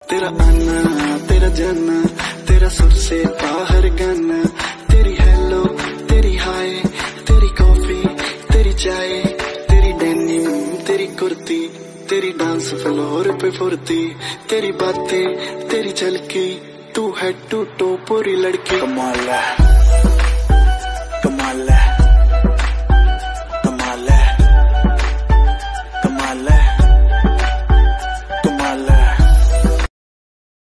तेरा आना तेरा जाना, तेरा सुर से बाहर गाना, तेरी हेलो तेरी हाय, तेरी कॉफी तेरी चाय, तेरी डेनिम तेरी कुर्ती, तेरी डांस फ्लोर पे फुर्ती, तेरी बातें तेरी झलकी, तू हेड टू टो पूरी लड़की। कमाल है।